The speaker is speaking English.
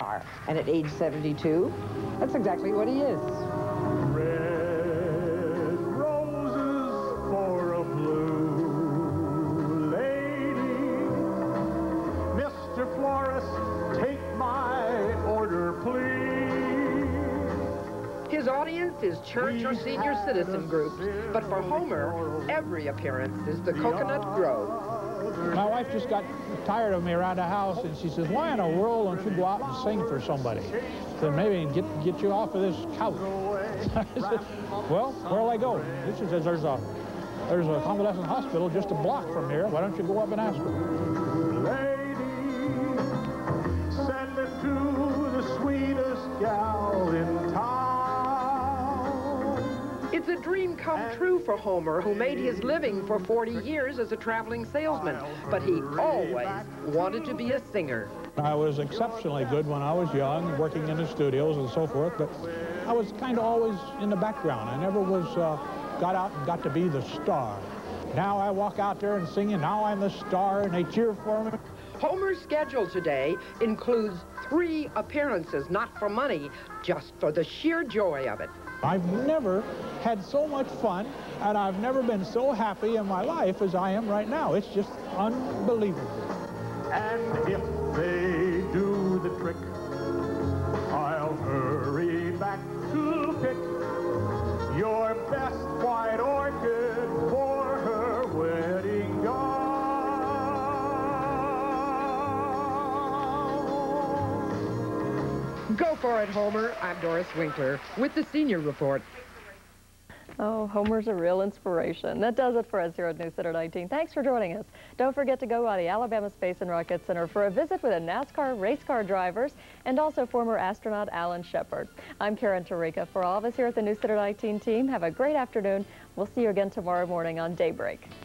And at age 72, that's exactly what he is. Red roses for a blue lady. Mr. Florist, take my order, please. His audience is church or senior citizen groups, but for Homer, every appearance is the Coconut Grove. My wife just got tired of me around the house, and she says, why in the world don't you go out and sing for somebody? So maybe get you off of this couch. I said, well, where'll I go? She says, there's a convalescent hospital just a block from here. Why don't you go up and ask her? Lady, send it to the sweetest gal in town. It's a dream come true for Homer, who made his living for 40 years as a traveling salesman, but he always wanted to be a singer. I was exceptionally good when I was young, working in the studios and so forth, but I was kind of always in the background. I never was got out and got to be the star. Now I walk out there and sing, and now I'm the star, and they cheer for me. Homer's schedule today includes 3 appearances, not for money, just for the sheer joy of it. I've never had so much fun, and I've never been so happy in my life as I am right now. It's just unbelievable. And if they do the trick, I'll hurry back to pick your best white orchid for her wedding gown. Go for it, Homer. I'm Doris Winkler with the Senior Report. Oh, Homer's a real inspiration. That does it for us here at News Center 19. Thanks for joining us. Don't forget to go by the Alabama Space and Rocket Center for a visit with the NASCAR race car drivers and also former astronaut Alan Shepard. I'm Karen Tarika. For all of us here at the News Center 19 team, have a great afternoon. We'll see you again tomorrow morning on Daybreak.